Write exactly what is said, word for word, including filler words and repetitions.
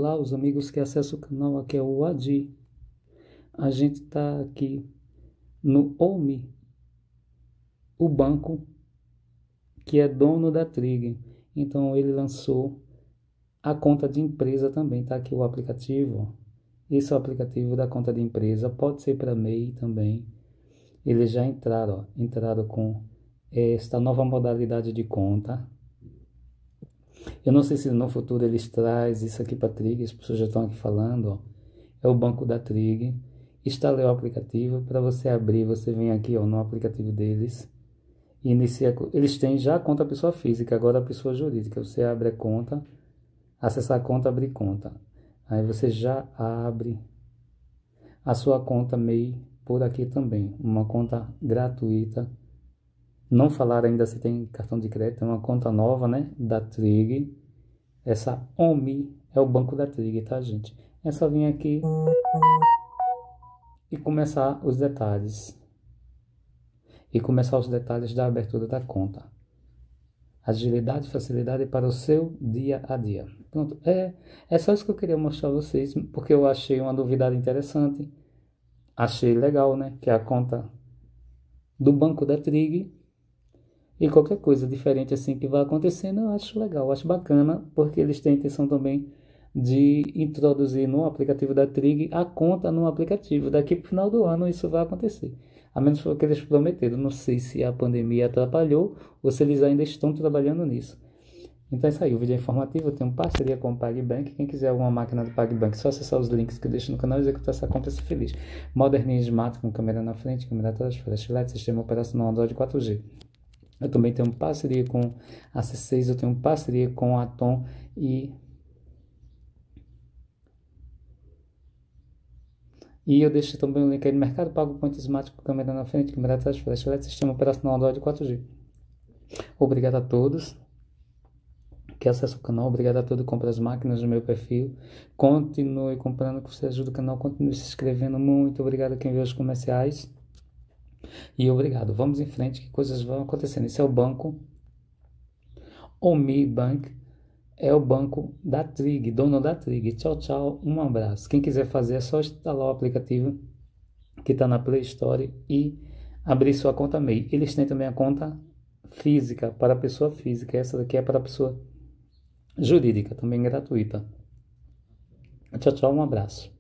Olá, os amigos que acessam o canal, aqui é o Adi. A gente está aqui no Omi, o banco que é dono da Trig. Então ele lançou a conta de empresa também, tá aqui o aplicativo. Esse é o aplicativo da conta de empresa, pode ser para M E I também. Eles já entraram, ó, entraram com esta nova modalidade de conta. Eu não sei se no futuro eles trazem isso aqui para a Trig, as pessoas já estão aqui falando, ó. É o banco da Trig. Instalei o aplicativo. Para você abrir, você vem aqui, ó, no aplicativo deles. Inicia, eles têm já a conta pessoa física, agora a pessoa jurídica. Você abre a conta, acessar a conta, abrir conta. Aí você já abre a sua conta M E I por aqui também. Uma conta gratuita. Não falaram ainda se tem cartão de crédito, é uma conta nova, né, da Trig. Essa Omi é o banco da Trig, tá, gente? É só vir aqui e começar os detalhes. E começar os detalhes da abertura da conta. Agilidade e facilidade para o seu dia a dia. Pronto, é, é só isso que eu queria mostrar a vocês, porque eu achei uma novidade interessante. Achei legal, né, que é a conta do banco da Trig. E qualquer coisa diferente assim que vai acontecendo, eu acho legal, eu acho bacana, porque eles têm a intenção também de introduzir no aplicativo da Trig a conta no aplicativo. Daqui para o final do ano isso vai acontecer. A menos que eles prometeram. Não sei se a pandemia atrapalhou ou se eles ainda estão trabalhando nisso. Então é isso aí, o vídeo é informativo. Eu tenho parceria com o PagBank. Quem quiser alguma máquina do PagBank, é só acessar os links que eu deixo no canal e executar essa compra e ser feliz. Moderninho Smart com câmera na frente, câmera atrás, flashlight, sistema operacional Android quatro G. Eu também tenho parceria com a C seis, eu tenho parceria com a Tom e... E eu deixo também o link aí no Mercado Pago, Point Smart com câmera na frente, câmera atrás, flashlight, sistema operacional Android quatro G. Obrigado a todos que acessam o canal, obrigado a todos que compram as máquinas no meu perfil. Continue comprando, que você ajuda o canal, continue se inscrevendo. Muito obrigado a quem vê os comerciais. E obrigado, vamos em frente que coisas vão acontecendo. Esse é o banco Omi Bank, é o banco da Trig, dono da Trig. Tchau, tchau, um abraço. Quem quiser fazer é só instalar o aplicativo que está na Play Store e abrir sua conta M E I. Eles têm também a conta física para a pessoa física, essa daqui é para a pessoa jurídica, também gratuita. Tchau, tchau, um abraço.